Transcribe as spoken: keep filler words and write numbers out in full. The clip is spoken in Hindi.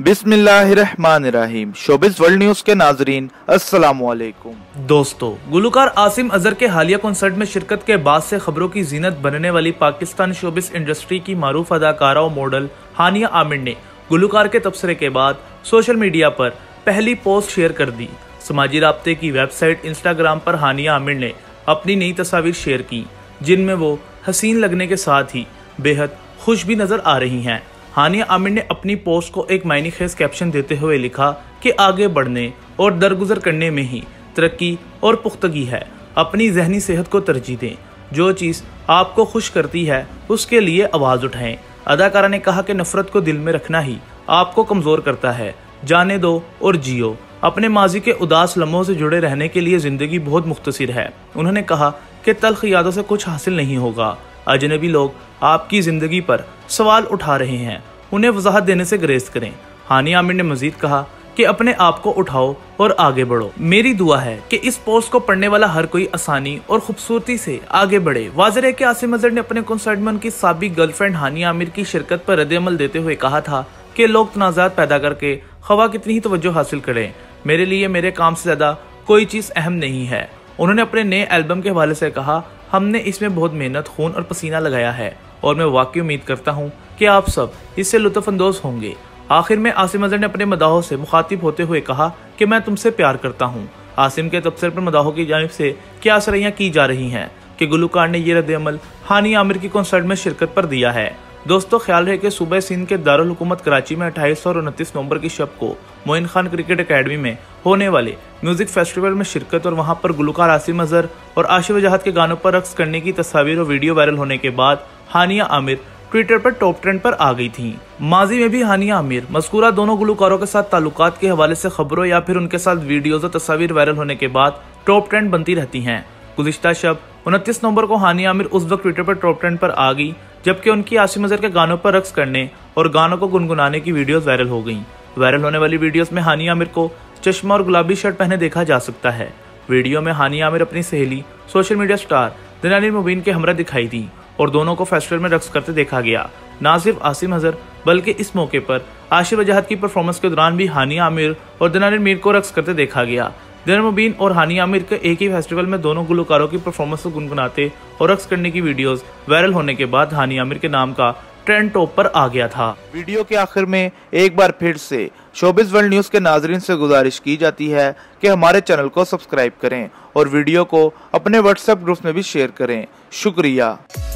बिस्मिल्लाहिर्रहमानिर्रहीम। शोबिस वर्ल्ड न्यूज के नाजरीन अस्सलामु अलैकुम। दोस्तों, गुलकार आसिम अजहर के हालिया कॉन्सर्ट में शिरकत के बाद से खबरों की जीनत बनने वाली पाकिस्तान शोबिस इंडस्ट्री की मारूफ अदाकारा और मॉडल हानिया आमिर ने गुलकार के तबसरे के बाद सोशल मीडिया पर पहली पोस्ट शेयर कर दी। समाजी राब्ते की वेबसाइट इंस्टाग्राम पर हानिया आमिर ने अपनी नई तस्वीर शेयर की, जिनमें वो हसीन लगने के साथ ही बेहद खुश भी नजर आ रही हैं। हानिया आमिर ने अपनी पोस्ट को एक मायने खेज कैप्शन देते हुए लिखा कि आगे बढ़ने और दरगुजर करने में ही तरक्की और पुख्तगी है। अपनी जहनी सेहत को तरजीह दें। जो चीज़ आपको खुश करती है उसके लिए आवाज़ उठाएं। अदाकारा ने कहा कि नफरत को दिल में रखना ही आपको कमज़ोर करता है। जाने दो और जियो। अपने माजी के उदास लम्हों से जुड़े रहने के लिए ज़िंदगी बहुत मुख्तसर है। उन्होंने कहा कि तल्ख यादों से कुछ हासिल नहीं होगा। अजनबी लोग आपकी ज़िंदगी पर सवाल उठा रहे हैं, उन्हें वजाहत देने से गुरेज करें। हानिया आमिर ने मजीद कहा कि अपने आप को उठाओ और आगे बढ़ो। मेरी दुआ है कि इस पोस्ट को पढ़ने वाला हर कोई आसानी और खूबसूरती से आगे बढ़े। वाज़ेह है कि आसिम अजहर ने अपने कॉन्सर्ट में उनकी साबिक गर्लफ्रेंड हानिया आमिर की शिरकत पर रद्द-ए-अमल देते हुए कहा था कि लोग तनाज़ात पैदा करके खवा कितनी ही तवज्जो हासिल करें, मेरे लिए मेरे काम से ज्यादा कोई चीज़ अहम नहीं है। उन्होंने अपने नए एल्बम के हवाले से कहा, हमने इसमें बहुत मेहनत, खून और पसीना लगाया है और मैं वाकई उम्मीद करता हूँ कि आप सब इससे लुत्फ़अंदोज़ होंगे। आखिर में आसिम अजहर ने अपने मदाहों से मुखातिब होते हुए कहा कि मैं तुमसे प्यार करता हूँ। आसिम के तबसरे पर मदाहों की जानिब से क्या सरैयाँ की जा रही हैं कि गुलकार ने यह रद्द-ए-अमल हानिया आमिर की कॉन्सर्ट में शिरकत पर दिया है। दोस्तों, ख्याल रहे कि सूबे सिंध के दारुल हुकूमत कराची में अट्ठाईस और उनतीस नवंबर की शब को मोइन खान क्रिकेट एकेडमी में होने वाले म्यूजिक फेस्टिवल में शिरकत और वहां पर गुलकार आसिम अजहर और आशिफ वजाहत के गानों पर रक्स करने की तस्वीर और वीडियो वायरल होने के बाद हानिया आमिर ट्विटर पर टॉप ट्रेंड पर आ गई थी। माजी में भी हानिया आमिर मज़कूरा दोनों गुलकारों के साथ ताल्लुकात के हवाले से खबरों या फिर उनके साथ वीडियोज और तस्वीर वायरल होने के बाद टॉप ट्रेंड बनती रहती हैं। गुज़िश्ता शब उनतीस नवंबर को हानिया आमिर उस वक्त ट्विटर पर टॉप ट्रेंड पर आ गई जबकि उनकी आसिम अजहर के गानों पर रक्स करने और गानों को गुनगुनाने की वीडियोस वायरल हो गईं। वायरल होने वाली वीडियोस में हानिया आमिर को चश्मा और गुलाबी शर्ट पहने देखा जा सकता है। वीडियो में हानिया आमिर अपनी सहेली social media star Dananeer Mobeen के हमरा दिखाई दी और दोनों को फेस्टिवल में रक्स करते देखा गया। ना सिर्फ आसिम अजहर बल्कि इस मौके पर आशिफ वजाहत की परफॉर्मेंस के दौरान भी हानिया आमिर और दिनानिर मीर को रक्स करते देखा गया। दिनानिर मुबीन और हानिया आमिर के एक ही फेस्टिवल में दोनों गुलकारों की परफॉर्मेंस को गुनगुनाते और रक्स करने की वीडियोस वायरल होने के बाद हानिया आमिर के नाम का ट्रेंड टॉप पर आ गया था। वीडियो के आखिर में एक बार फिर से शोबिस वर्ल्ड न्यूज के नाजरीन से गुजारिश की जाती है कि हमारे चैनल को सब्सक्राइब करें और वीडियो को अपने व्हाट्सएप ग्रुप में भी शेयर करें। शुक्रिया।